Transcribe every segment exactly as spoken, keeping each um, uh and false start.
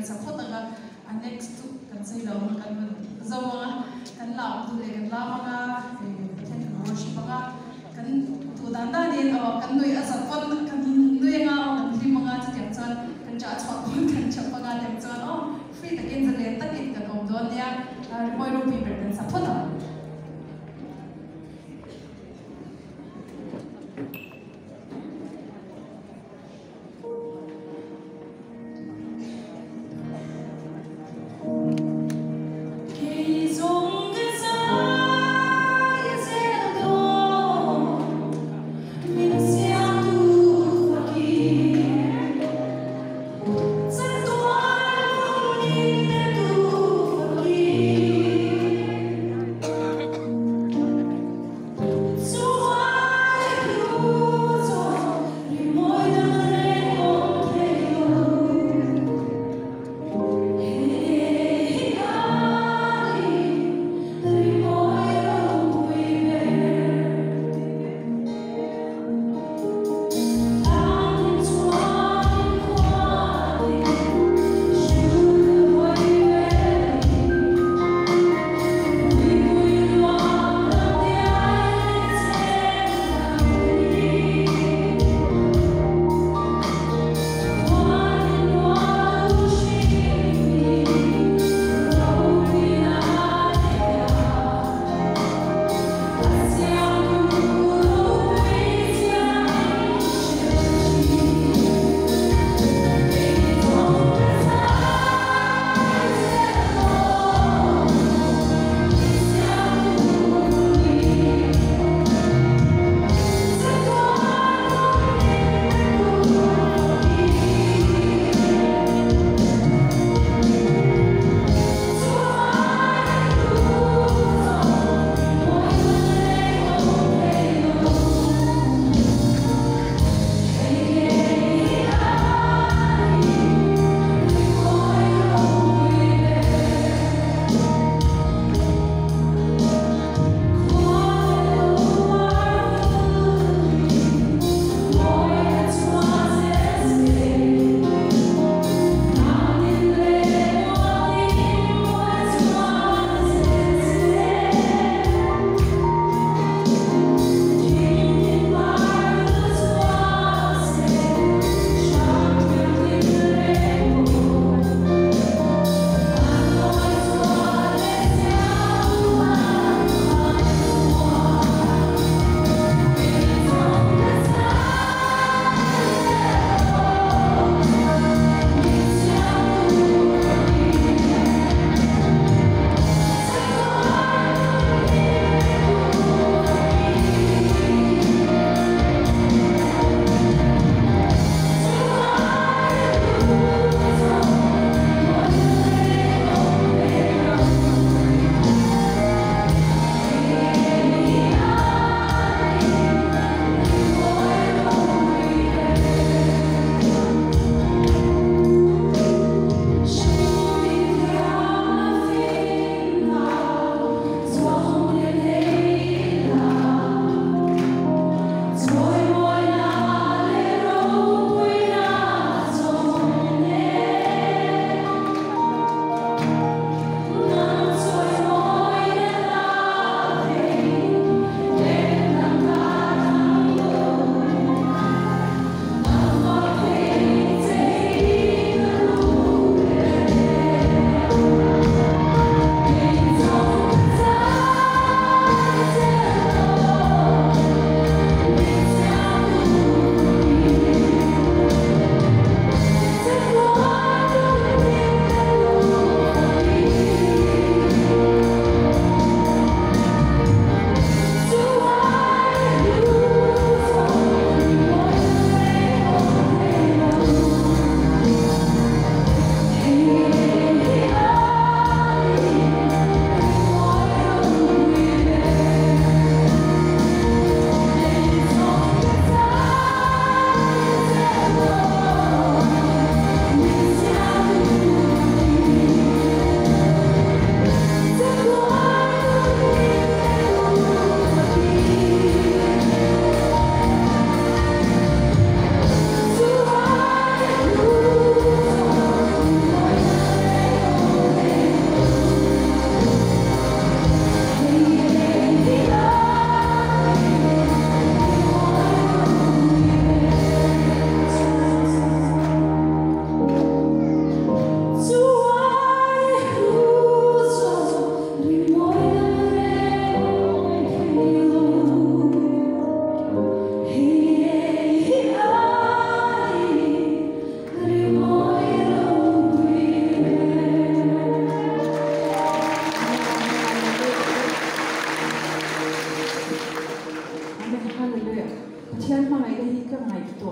support aga next to kan sei lo kan zawanga kan la tu le kan la manga kan worship aga kan tu dan da ni aw kan noi a support kan noi nga kan ri manga cha tiang chan kan cha chwa kan cha pa ga tiang chan oh free ta ken zale ta kin ka kom don ya moi ro pi ber kan support Hãy subscribe cho kênh Ghiền Mì Gõ để không bỏ lỡ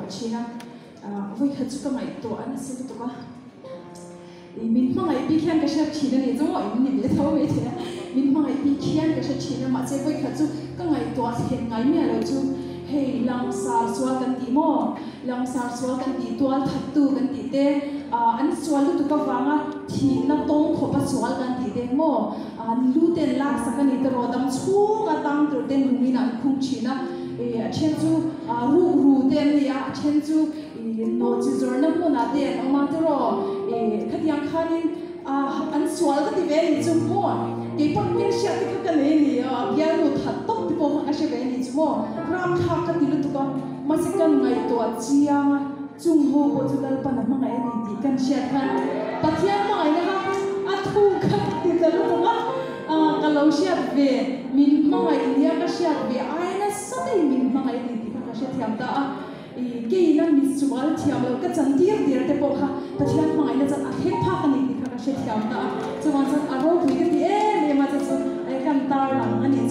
China voi khát chút cái to anh sẽ tụi con mình mang ai bị khian cái sao China này giống mọi người biết thôi vậy thế mình mang ai bị khian cái sao China mà sẽ voi khát chút cái ngày to hiện ngày mẹ rồi chú hey lang sar sual kan ti mo lang sar sual kan ti tual that tu kan ti te an sual tu ka wanga thi na tong kho pa sual kan ti te mo an lu ten lak sa kan ni ro dam chu ka tang tur ten lumi na khung china e chen chu ru ru ten ya chen chu no chi zor na mo na te o ma te ro e khatiang khanin an sual ka ti ve ni chu mo ke pak min sha ti ka kan ni ya ya lu that tok ti po ka she ve ni chu mo ram tha ka ti lu tu ka ma se kan ngai to chiang chung ho bo chu dal pa na ma ngai ni ti kan sha khan pathian ma ngai na a thu ka ti ta lu tu ka a ka lo sha ve min ma ngai india ka sha ve ai na sa dei min ma ngai ni ti ka sha thiam ta a e ke na mi chu mal thiam lo ka chan tir dir te po kha pathian ma ngai na chan a hek pha ka ni ti ka sha thiam ta chu wan chan a ro pu ke ti e me ma chu ai kan tar lang ani